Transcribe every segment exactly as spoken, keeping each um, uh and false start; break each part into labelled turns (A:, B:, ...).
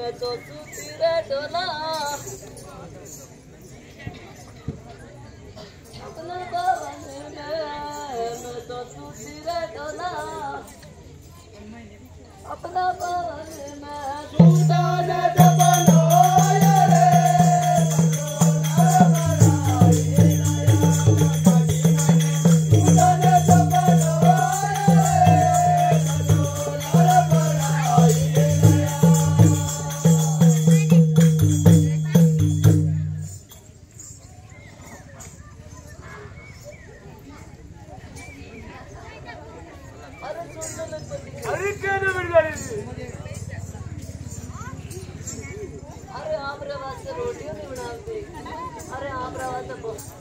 A: मैं तो सूती रे डोला अपना भवन में मैं तो सूती रे डोला अपना भवन में झूठा न जबलो
B: अरे क्या नहीं मिल जाएगी?
A: अरे आप रे वास्ते रोटियां नहीं बनाते, अरे आप रे वास्ते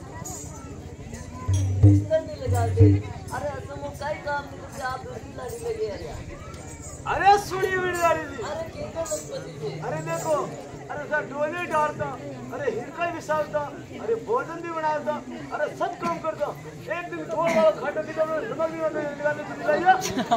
A: बिस्तर नहीं लगाते, अरे तुम कई काम नहीं करते आप रोटी लाने लगे अरे
B: अरे सुनिए मिल जाएगी।
A: अरे कितना लगती है?
B: अरे देखो, अरे सर डोले डालता, अरे हिरका भी सालता, अरे भोजन भी बनाता, अरे सब काम करता। एक दिन थोड़ा वाला खाटा दिखा मैं नमक भी मैं निकालने को दिलाया।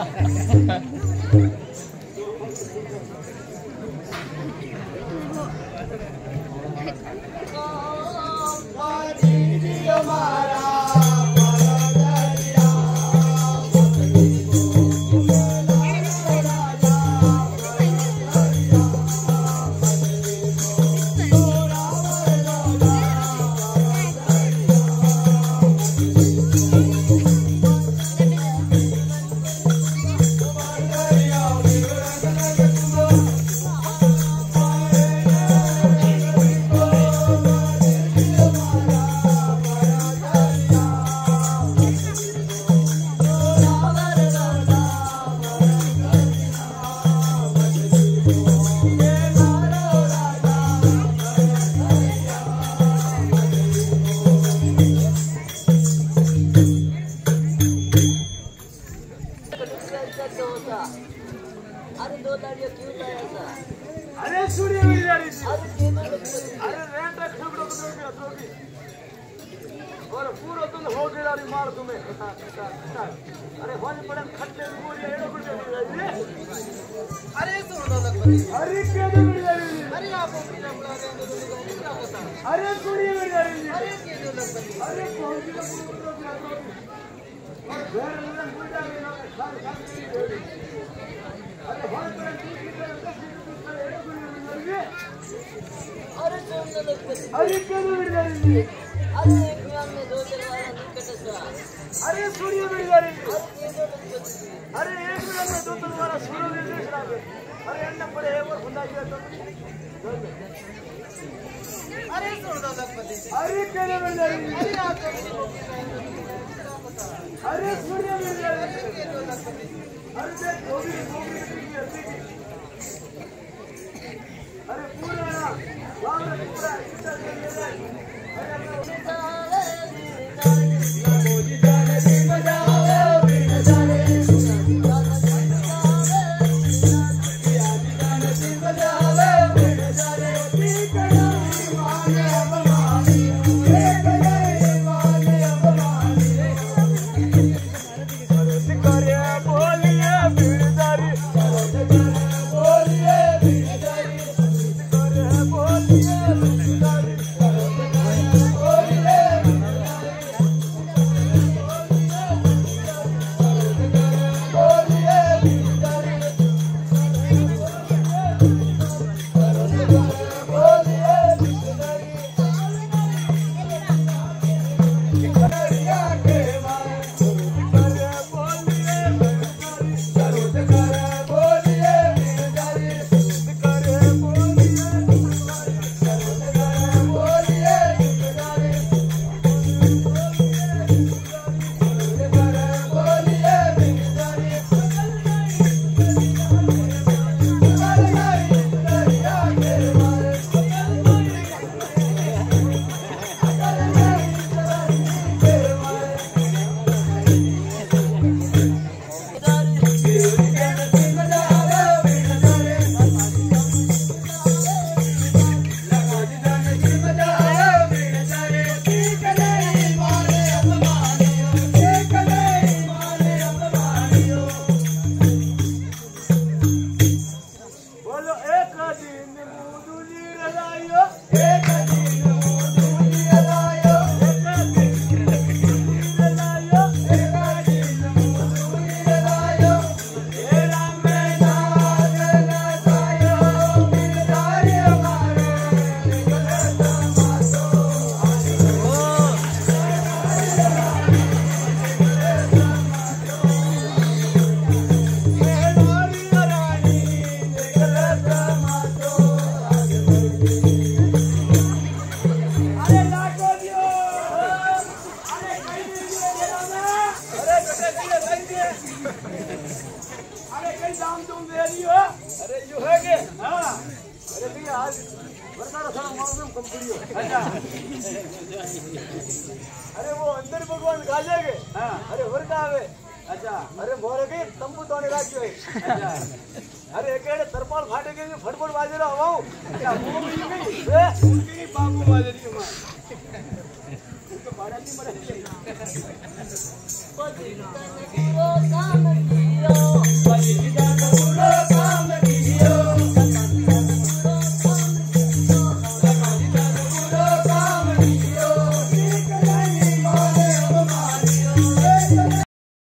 A: अरे दो लाड़ियाँ क्यों लाया था?
B: अरे सुनिए मिल जाएगी।
A: अरे केवल
B: अरे रेंट रख खबरों को दे दिया तो भी और पूरा तुम हो गया री मार तुम्हें अरे होने पड़े खट्टे पूरी एड़ो को दे दिया
C: अरे सुनो लगभग
B: अरे क्या दे मिल जाएगी?
C: अरे आप अपना बुला रहे हैं तो क्या होता है?
B: अरे सुनिए मिल जाएगी।
C: अरे ये जो लगभग
B: अरे कौन सी पूरा दिया तो और घर में पूजा में ना खान खान अरे होने पड़े दूसरी तरफ दूसरी एड़ो को दे दिया
A: अरे सोने लगती
B: अरे क्या दे मिल जाएगी?
A: अरे एक ग्राम में दो तलवार निकट सा
B: अरे सूर्य मिल जाएगी।
A: अरे केवल लगती
B: अरे एक मिनट में दो तलवार सूर्य मिल जाएगी। अरे अन्ना पड़े है और खुदा किया तो
C: अरे सुनो लगभग
B: अरे क्या दे मिल जाएगी?
C: अरे आप
B: अरे सूर्य मिल जाएगी।
C: ये जो लगभग
B: अरे देख गोभी गोभी की हल्दी की अरे पूरा ना वाह पूरा इतना ले ले अरे मोदी जाने दी बजावे बिन जाने जाने दी बजावे बिन जाने की कनाई माने अपमानी एक गए माने अपमानी अरे करे बोलिए बिन जारी अरे बोलिए बिन जारी करे बोलिए बिन जारी कंपनी हो।
D: अच्छा
B: अरे वो अंदर भगवान खा जाएंगे।
D: हाँ
B: अरे और का आवे।
D: अच्छा
B: अरे मोरे के तंबू तोने राख्यो है।
D: अच्छा
B: अरे एकेडे तरपाल फाटे के फटफट बाजे रहो आऊ।
D: अच्छा वो भी गई
B: ए
D: उनकी बाबू वाले नहीं मां उनका भाड़ा नहीं मरे
A: पति तन को काम